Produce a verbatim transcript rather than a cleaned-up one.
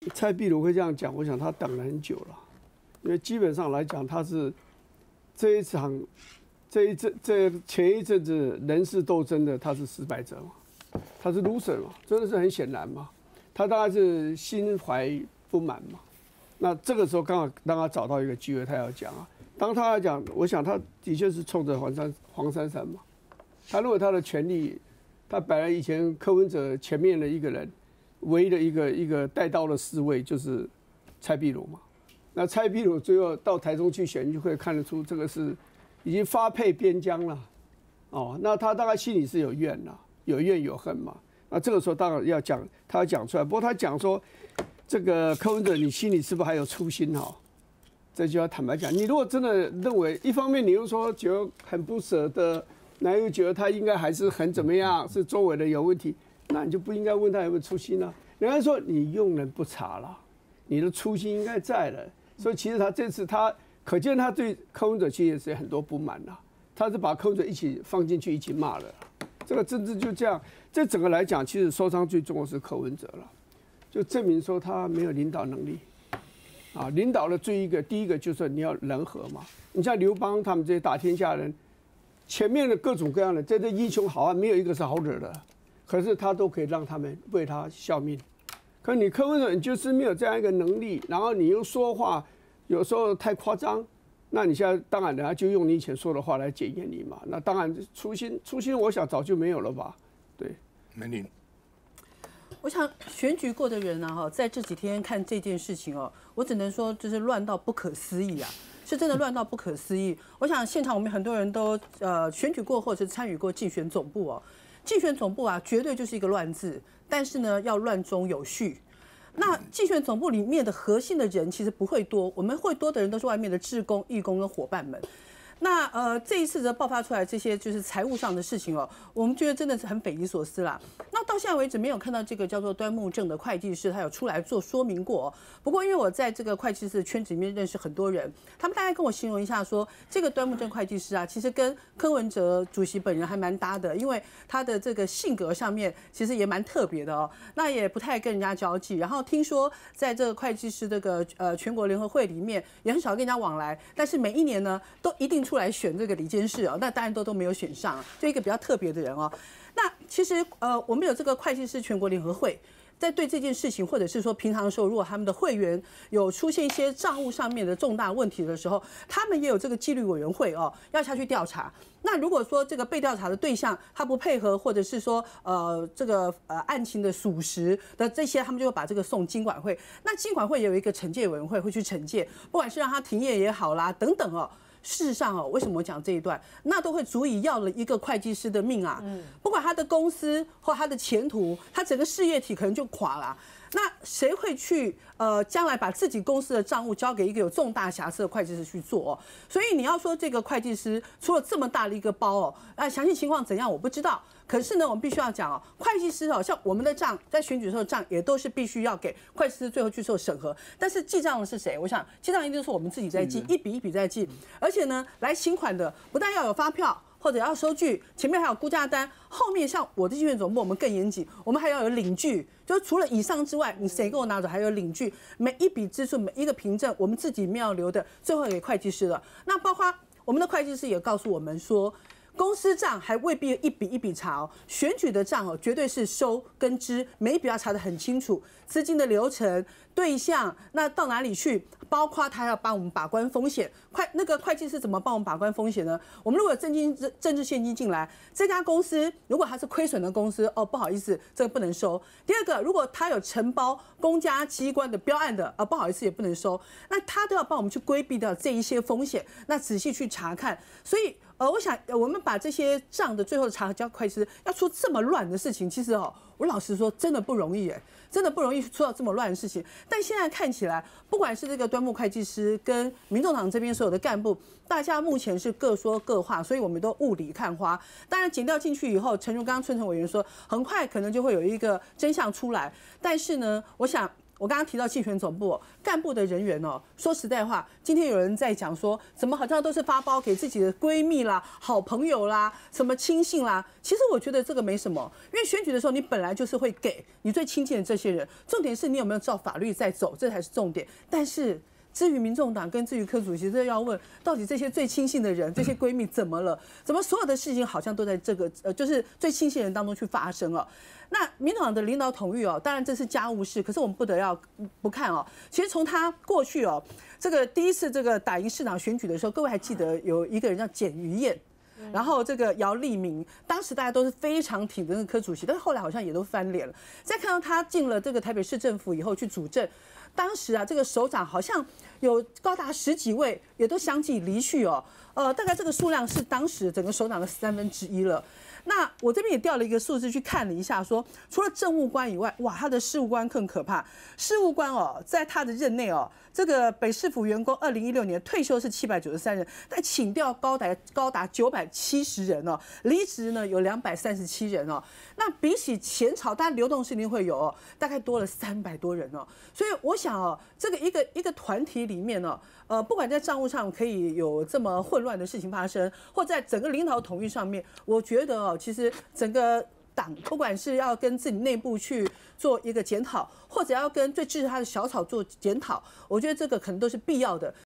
蔡壁如会这样讲，我想他等了很久了，因为基本上来讲，他是这一场、这一阵、这前一阵子人事斗争的，他是失败者嘛，他是 loser 嘛，真的是很显然嘛，他大概是心怀不满嘛。那这个时候刚好让他找到一个机会，他要讲啊。当他来讲，我想他的确是冲着黄珊黄珊珊嘛，他认为他的权利，他本来以前柯文哲前面的一个人。唯一的一个一个带刀的侍卫就是蔡壁如嘛，那蔡壁如最后到台中去选，就可以看得出这个是已经发配边疆了，哦，那他大概心里是有怨啦，有怨有恨嘛。那这个时候当然要讲，他要讲出来。不过他讲说，这个柯文哲，你心里是不是还有初心哈？这就要坦白讲，你如果真的认为，一方面你又说觉得很不舍得，那又觉得他应该还是很怎么样，是周围的有问题。那你就不应该问他有没有初心啊？人家说你用人不察了，你的初心应该在了。所以其实他这次他可见他对柯文哲其实也是很多不满啦，他是把柯文哲一起放进去一起骂了。这个政治就这样，这整个来讲，其实受伤最重的是柯文哲了，就证明说他没有领导能力。啊，领导的最一个第一个就是你要人和嘛。你像刘邦他们这些打天下人，前面的各种各样的这些英雄好汉，没有一个是好惹的。可是他都可以让他们为他效命，可你柯文哲你就是没有这样一个能力，然后你又说话有时候太夸张，那你现在当然人家就用你以前说的话来检验你嘛。那当然初心初心，我想早就没有了吧？对， 梅玲， 我想选举过的人啊，哈，在这几天看这件事情哦，我只能说就是乱到不可思议啊。是真的乱到不可思议。我想现场我们很多人都呃选举过或者参与过竞选总部哦。竞选总部啊，绝对就是一个乱字，但是呢，要乱中有序。那竞选总部里面的核心的人其实不会多，我们会多的人都是外面的志工、义工跟伙伴们。那呃，这一次的爆发出来这些就是财务上的事情哦，我们觉得真的是很匪夷所思啦。那到现在为止没有看到这个叫做端木正的会计师，他有出来做说明过、哦。不过因为我在这个会计师的圈子里面认识很多人，他们大概跟我形容一下说，这个端木正会计师啊，其实跟柯文哲主席本人还蛮搭的，因为他的这个性格上面其实也蛮特别的哦。那也不太跟人家交际，然后听说在这个会计师这个呃全国联合会里面也很少跟人家往来，但是每一年呢都一定出来选这个理监事哦，那当然都都没有选上，就一个比较特别的人哦。那其实呃，我们有这个会计师全国联合会，在对这件事情，或者是说平常的时候，如果他们的会员有出现一些账务上面的重大问题的时候，他们也有这个纪律委员会哦，要下去调查。那如果说这个被调查的对象他不配合，或者是说呃这个呃案情的属实的这些，他们就会把这个送经管会。那经管会也有一个惩戒委员会会去惩戒，不管是让他停业也好啦，等等哦。事实上哦，为什么我讲这一段？那都会足以要了一个会计师的命啊！不管他的公司或他的前途，他整个事业体可能就垮了。那谁会去呃将来把自己公司的账务交给一个有重大瑕疵的会计师去做哦？所以你要说这个会计师出了这么大的一个包哦，啊，详细情况怎样我不知道。可是呢，我们必须要讲哦，会计师哦，像我们的账在选举的时候账也都是必须要给会计师最后去做审核。但是记账的是谁？我想记账一定是我们自己在记，一笔一笔在记。而且呢，来请款的不但要有发票。或者要收据，前面还有估价单，后面像我的竞选总部，我们更严谨，我们还要有领据，就是除了以上之外，你谁给我拿走，还有领据，每一笔支出，每一个凭证，我们自己要留的，最后给会计师了。那包括我们的会计师也告诉我们说。公司账还未必一笔一笔查哦，选举的账哦，绝对是收跟支，每一笔要查得很清楚，资金的流程、对象，那到哪里去，包括他要帮我们把关风险。会那个会计师怎么帮我们把关风险呢？我们如果有政金政治现金进来，这家公司如果它是亏损的公司，哦，不好意思，这个不能收。第二个，如果他有承包公家机关的标案的，啊，不好意思，也不能收。那他都要帮我们去规避掉这一些风险，那仔细去查看，所以。呃，我想我们把这些账的最后查交会计师，要出这么乱的事情，其实哦，我老实说，真的不容易哎，真的不容易出到这么乱的事情。但现在看起来，不管是这个端木会计师跟民众党这边所有的干部，大家目前是各说各话，所以我们都雾里看花。当然，检调进去以后，诚如刚刚春成委员说，很快可能就会有一个真相出来。但是呢，我想。 我刚刚提到竞选总部、哦、干部的人员哦，说实在话，今天有人在讲说，怎么好像都是发包给自己的闺蜜啦、好朋友啦、什么亲信啦。其实我觉得这个没什么，因为选举的时候你本来就是会给你最亲近的这些人，重点是你有没有照法律在走，这才是重点。但是至于民众党跟至于柯主席，这要问到底这些最亲信的人、这些闺蜜怎么了？怎么所有的事情好像都在这个呃，就是最亲信人当中去发生了？那民进党的领导统一哦，当然这是家务事，可是我们不得要不看哦。其实从他过去哦，这个第一次这个打赢市长选举的时候，各位还记得有一个人叫简于晏。然后这个姚立明，当时大家都是非常挺的那个柯主席，但是后来好像也都翻脸了。再看到他进了这个台北市政府以后去主政，当时啊这个首长好像有高达十几位，也都相继离去哦。呃，大概这个数量是当时整个首长的三分之一了。那我这边也调了一个数字去看了一下说，说除了政务官以外，哇，他的事务官更可怕。事务官哦，在他的任内哦，这个北市府员工二零一六年退休是七百九十三人，但请调高达高达九百七十人哦，离职呢有两百三十七人哦。那比起前朝，当然流动性一定会有哦，大概多了三百多人哦。所以我想哦，这个一个一个团体里面哦，呃，不管在账务上可以有这么混乱的事情发生，或在整个领导统一上面，我觉得哦，其实整个党不管是要跟自己内部去做一个检讨，或者要跟最支持他的小草做检讨，我觉得这个可能都是必要的。